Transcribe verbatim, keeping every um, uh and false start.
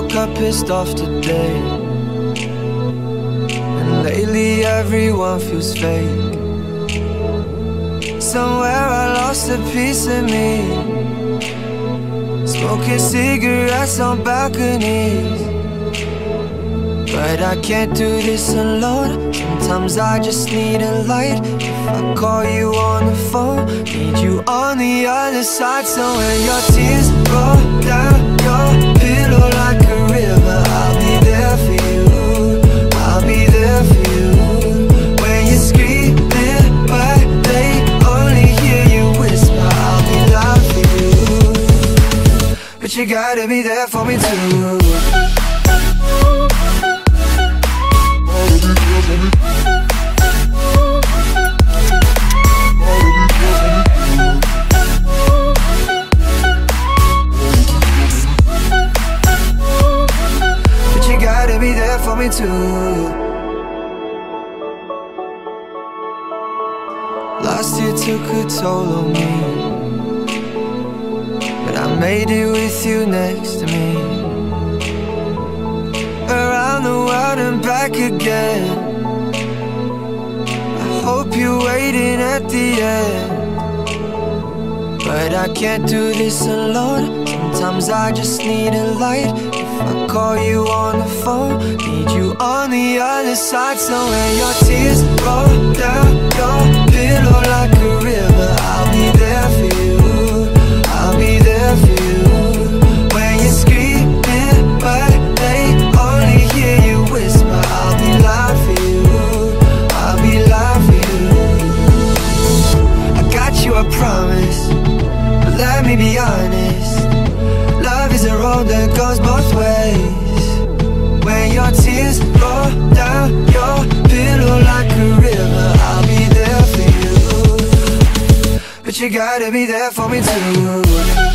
woke up pissed off today, and lately everyone feels fake. Somewhere I lost a piece of me, smoking cigarettes on balconies. But I can't do this alone. Sometimes I just need a light. If I call you on the phone, need you on the other side. So when your tears roll down your pillow like a river, I'll be there for you, I'll be there for you. When you're screaming but they only hear you whisper, I'll be loud for you. But you gotta be there for me too. Be there for me too. Last year took a toll on me, but I made it with you next to me. Around the world and back again. I hope you're waiting at the end, but I can't do this alone. Sometimes I just need a light. If I call you on the phone, need you on the other side. So when your tears roll down your pillow like a river, I'll be there for you, I'll be there for you. When you're screaming but they only hear you whisper, I'll be loud for you, I'll be loud for you. I got you, I promise, but let me be honest. Love is a road that goes both ways. When your tears roll down your pillow like a river, I'll be there for you. But you gotta be there for me too.